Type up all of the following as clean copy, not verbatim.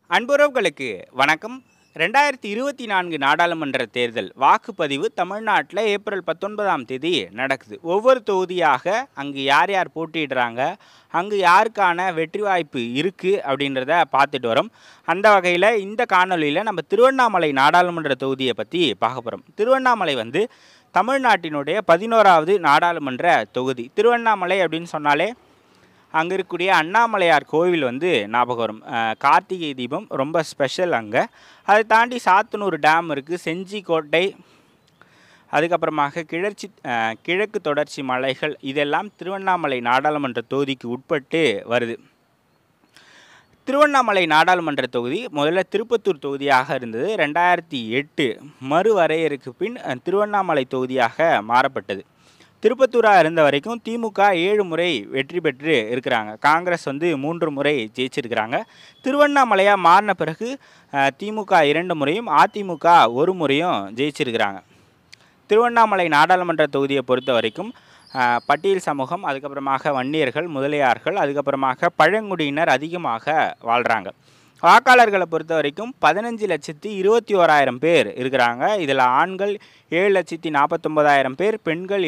அன்புறவுகளுக்கு வணக்கம். 2024 நாடாளுமன்ற தேர்தல் வாக்குப்பதிவு தமிழ்நாட்டில் ஏப்ரல் 19ஆம் தேதி நடக்குது. ஒவ்வொரு தொகுதியாக அங்கு யார் யார் போட்டியிடுறாங்க, அங்கு யாருக்கான வெற்றி வாய்ப்பு இருக்குது அப்படின்றத பார்த்துட்டு வரோம். அந்த வகையில் இந்த காணொலியில் நம்ம திருவண்ணாமலை நாடாளுமன்ற தொகுதியை பற்றி பார்க்க போகிறோம். திருவண்ணாமலை தமிழ்நாட்டினுடைய 11வது நாடாளுமன்ற தொகுதி. திருவண்ணாமலை அப்படின்னு சொன்னாலே அங்கே இருக்கக்கூடிய அண்ணாமலையார் கோவில் ஞாபகம் வரும். கார்த்திகை தீபம் ரொம்ப ஸ்பெஷல் அங்கே. அதை தாண்டி சாத்தனூர் டேம் இருக்குது, செஞ்சி கோட்டை, அதுக்கப்புறமாக கிழக்கு தொடர்ச்சி மலைகள், இதெல்லாம் திருவண்ணாமலை நாடாளுமன்ற தொகுதிக்கு உட்பட்டு வருது. திருவண்ணாமலை நாடாளுமன்ற தொகுதி முதல்ல திருப்பத்தூர் தொகுதியாக இருந்தது. 2008 மறுவரையறைக்கு பின் திருவண்ணாமலை தொகுதியாக மாறப்பட்டது. திருப்பத்தூராக இருந்த வரைக்கும் திமுக 7 முறை வெற்றி பெற்று இருக்கிறாங்க. காங்கிரஸ் 3 முறை ஜெயிச்சிருக்கிறாங்க. திருவண்ணாமலையாக மாறின பிறகு திமுக 2 முறையும் அதிமுக 1 முறையும் ஜெயிச்சிருக்கிறாங்க. திருவண்ணாமலை நாடாளுமன்ற தொகுதியை பொறுத்த வரைக்கும் பட்டியல் சமூகம், அதுக்கப்புறமாக வன்னியர்கள், முதலியார்கள், அதுக்கப்புறமாக பழங்குடியினர் அதிகமாக வாழ்கிறாங்க. வாக்காளர்களை பொறுத்த வரைக்கும் 15,21,000 பேர் இருக்கிறாங்க. இதில் ஆண்கள் 7,49,000 பேர், பெண்கள்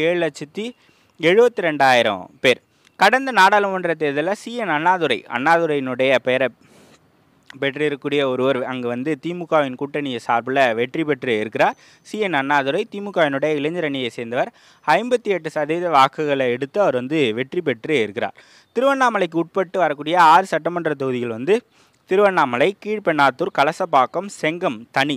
7,72,000 பேர். கடந்த நாடாளுமன்ற தேர்தலில் CN அண்ணாதுரையினுடைய பெயரை பெற்றிருக்கக்கூடிய ஒருவர் அங்கு திமுகவின் கூட்டணியை சார்பில் வெற்றி பெற்று இருக்கிறார். CN அண்ணாதுரை திமுகவினுடைய இளைஞர் அணியை சேர்ந்தவர். 58% வாக்குகளை எடுத்து அவர் வெற்றி பெற்று இருக்கிறார். திருவண்ணாமலைக்கு உட்பட்டு வரக்கூடிய 6 சட்டமன்ற தொகுதிகள் திருவண்ணாமலை, கீழ்பெண்ணாத்தூர், கலசப்பாக்கம், செங்கம், தனி.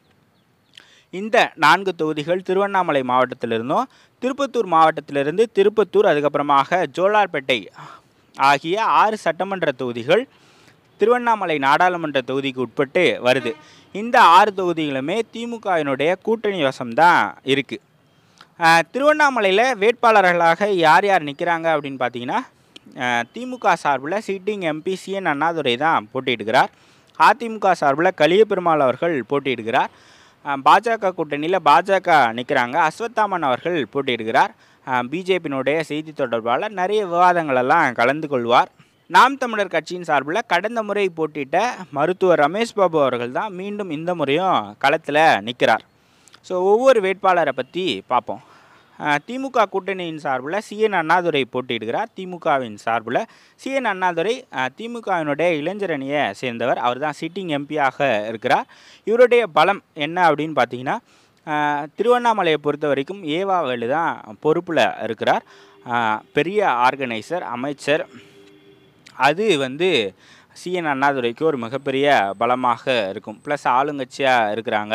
இந்த 4 தொகுதிகள் திருவண்ணாமலை மாவட்டத்திலிருந்தும், திருப்பத்தூர் மாவட்டத்திலிருந்து திருப்பத்தூர், அதுக்கப்புறமாக ஜோலார்பேட்டை ஆகிய 6 சட்டமன்ற தொகுதிகள் திருவண்ணாமலை நாடாளுமன்ற தொகுதிக்கு உட்பட்டு வருது. இந்த 6 தொகுதிகளுமே திமுகவினுடைய கூட்டணி வசம்தான் இருக்குது. திருவண்ணாமலையில் வேட்பாளர்களாக யார் யார் நிற்கிறாங்க அப்படின்னு பார்த்தீங்கன்னா, திமுக சார்பில் சிட்டிங் MP CN அண்ணாதுரை தான் போட்டியிடுகிறார். அதிமுக சார்பில் கலியபெருமாள் அவர்கள் போட்டியிடுகிறார். பாஜக கூட்டணியில் பாஜக நிற்கிறாங்க, அஸ்வத்தாமன் அவர்கள் போட்டியிடுகிறார். பிஜேபியினுடைய செய்தி தொடர்பாளர் நிறைய விவாதங்களெல்லாம் கலந்து கொள்வார். நாம் தமிழர் கட்சியின் சார்பில் கடந்த முறை போட்டியிட்ட மருத்துவர் ரமேஷ் பாபு அவர்கள் தான் மீண்டும் இந்த முறையும் களத்தில் நிற்கிறார். ஸோ ஒவ்வொரு வேட்பாளரை பற்றி பார்ப்போம். திமுக கூட்டணியின் சார்பில் CN அண்ணாதுரை போட்டியிடுகிறார். திமுகவின் சார்பில் CN அண்ணாதுரை திமுகவினுடைய இளைஞர் அணியை சேர்ந்தவர். அவர் தான் சிட்டிங் MP-யாக இருக்கிறார். இவருடைய பலம் என்ன அப்படின்னு பார்த்தீங்கன்னா, திருவண்ணாமலையை பொறுத்த வரைக்கும் ஏவாவேலு தான் பொறுப்பில் இருக்கிறார். பெரிய ஆர்கனைசர், அமைச்சர். அது CN அண்ணாதுரைக்கு ஒரு மிகப்பெரிய பலமாக இருக்கும். ப்ளஸ் ஆளுங்கட்சியாக இருக்கிறாங்க.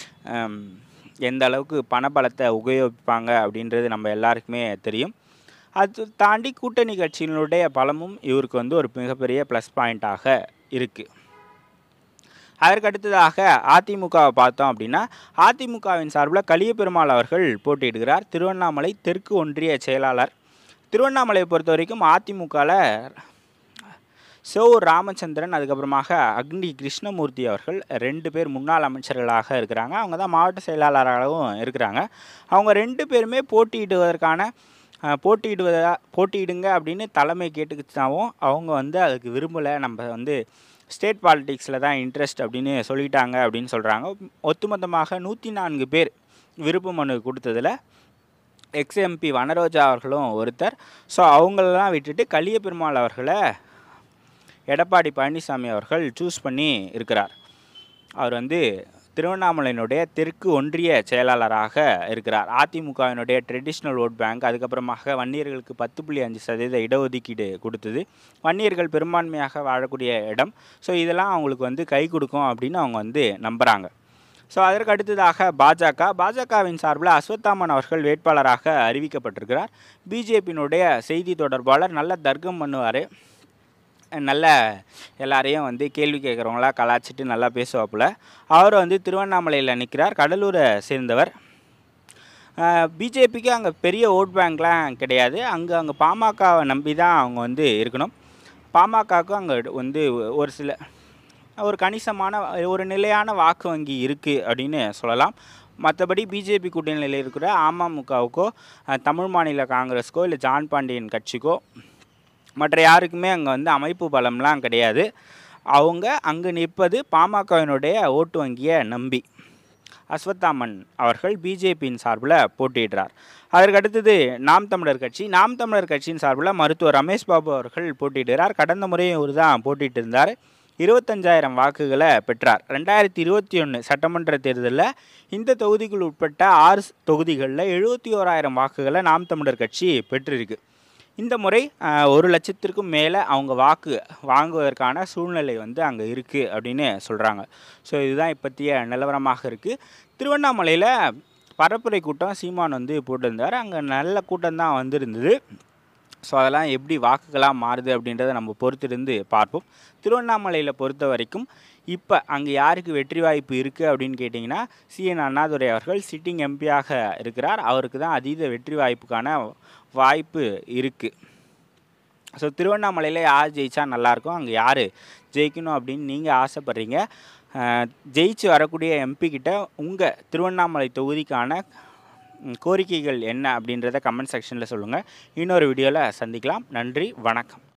எந்த அளவுக்கு பணபலத்தை உபயோகிப்பாங்க அப்படின்றது நம்ம எல்லாருக்குமே தெரியும். அது தாண்டி கூட்டணி கட்சியினுடைய பலமும் இவருக்கு ஒரு மிகப்பெரிய ப்ளஸ் பாயிண்ட்டாக இருக்குது. அதற்கடுத்ததாக அதிமுகவை பார்த்தோம் அப்படின்னா, அதிமுகவின் சார்பில் கலியபெருமாள் அவர்கள் போட்டியிடுகிறார். திருவண்ணாமலை தெற்கு ஒன்றிய செயலாளர். திருவண்ணாமலையை பொறுத்த வரைக்கும் அதிமுகவில் ராமச்சந்திரன், அதுக்கப்புறமாக அக்னி கிருஷ்ணமூர்த்தி அவர்கள் 2 பேர் முன்னாள் அமைச்சர்களாக இருக்கிறாங்க. அவங்க தான் மாவட்ட செயலாளராகவும் இருக்கிறாங்க. அவங்க 2 பேருமே போட்டியிடுங்க அப்படின்னு தலைமை கேட்டுக்கிட்டாவும் அவங்க அதுக்கு விரும்பலை. நம்ம ஸ்டேட் பாலிட்டிக்ஸில் தான் இன்ட்ரெஸ்ட் அப்படின்னு சொல்லிட்டாங்க அப்படின்னு சொல்கிறாங்க. ஒட்டுமொத்தமாக 104 பேர் விருப்ப மனு கொடுத்ததில் MP வனரோஜா அவர்களும் ஒருத்தர். ஸோ அவங்களெல்லாம் விட்டுட்டு கலியபெருமாள் அவர்களை எடப்பாடி பழனிசாமி அவர்கள் சூஸ் பண்ணி இருக்கிறார். அவர் திருவண்ணாமலையினுடைய தெற்கு ஒன்றிய செயலாளராக இருக்கிறார். அதிமுகவினுடைய ட்ரெடிஷ்னல் ஓட் பேங்க், அதுக்கப்புறமாக வன்னியர்களுக்கு 10.5% இடஒதுக்கீடு கொடுத்தது. வன்னியர்கள் பெரும்பான்மையாக வாழக்கூடிய இடம். ஸோ இதெல்லாம் அவங்களுக்கு கை கொடுக்கும் அப்படின்னு அவங்க நம்புகிறாங்க. ஸோ அதற்கு அடுத்ததாக பாஜகவின் சார்பில் அஸ்வத்தாமன் அவர்கள் வேட்பாளராக அறிவிக்கப்பட்டிருக்கிறார். பிஜேபியினுடைய செய்தி தொடர்பாளர் நல்ல தர்க்கம் பண்ணுவார். நல்ல எல்லாரையும் கேள்வி கேட்குறவங்களா கலாச்சிட்டு நல்லா பேசுவாப்புல. அவர் திருவண்ணாமலையில் நிற்கிறார். கடலூரை சேர்ந்தவர். பிஜேபிக்கு அங்கே பெரிய ஓட் பேங்க்லாம் கிடையாது. அங்கே பாமகவை நம்பி தான் அவங்க இருக்கணும். பாமகவுக்கு அங்கே ஒரு கணிசமான ஒரு நிலையான வாக்கு வங்கி இருக்குது அப்படின்னு சொல்லலாம். மற்றபடி பிஜேபி கூட்டணியில் இருக்கிற அமமுகவுக்கோ, தமிழ் மாநில காங்கிரஸுக்கோ, இல்லை ஜான் பாண்டியன் கட்சிக்கோ, மற்ற யாருக்குமே அங்கே அமைப்பு பலம்லாம் கிடையாது. அவங்க அங்கு நிற்பது பாமகவினுடைய ஓட்டு வங்கியை நம்பி. அஸ்வத்தாமன் அவர்கள் பிஜேபியின் சார்பில் போட்டியிடுறார். அதற்கு அடுத்தது நாம் தமிழர் கட்சி. நாம் தமிழர் கட்சியின் சார்பில் மருத்துவர் ரமேஷ் பாபு அவர்கள் போட்டியிடுகிறார். கடந்த முறையும் இவர் தான் போட்டிட்டு இருந்தார். 25,000 வாக்குகளை பெற்றார். 2021 சட்டமன்ற தேர்தலில் இந்த தொகுதிக்குள் உட்பட்ட 6 தொகுதிகளில் 71,000 வாக்குகளை நாம் தமிழர் கட்சி பெற்றிருக்கு. இந்த முறை 1,00,000க்கும் மேலே அவங்க வாக்கு வாங்குவதற்கான சூழ்நிலை வந்து அங்கே இருக்குது அப்படின்னு சொல்கிறாங்க. ஸோ இதுதான் இப்போத்திய நிலவரமாக இருக்குது. திருவண்ணாமலையில் பரப்புரை கூட்டம் சீமான் வந்து போட்டிருந்தார். அங்கே நல்ல கூட்டம் தான் வந்திருந்தது. ஸோ அதெல்லாம் எப்படி வாக்குகளாக மாறுது அப்படின்றத நம்ம பொறுத்திருந்து பார்ப்போம். திருவண்ணாமலையில் பொறுத்த வரைக்கும் இப்போ அங்கே யாருக்கு வெற்றி வாய்ப்பு இருக்குது அப்படின்னு கேட்டிங்கன்னா, CN அண்ணாதுரை அவர்கள் சிட்டிங் எம்பியாக இருக்கிறார். அவருக்கு தான் அதீத வெற்றி வாய்ப்புக்கான வாய்ப்பு இருக்குது. ஸோ திருவண்ணாமலையில் யார் ஜெயித்தா நல்லாயிருக்கும், அங்கே யார் ஜெயிக்கணும் அப்படின்னு நீங்கள் ஆசைப்பட்றீங்க? ஜெயிச்சு வரக்கூடிய எம்பி கிட்ட உங்கள் திருவண்ணாமலை தொகுதிக்கான கோரிக்கைகள் என்ன அப்படின்றத கமெண்ட் செக்ஷனில் சொல்லுங்கள். இன்னொரு வீடியோவில் சந்திக்கலாம். நன்றி, வணக்கம்.